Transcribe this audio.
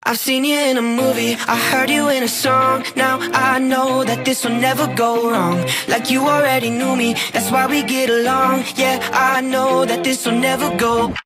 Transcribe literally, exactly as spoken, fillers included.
I've seen you in a movie, I heard you in a song. Now I know that this will never go wrong. Like you already knew me, that's why we get along. Yeah, I know that this will never go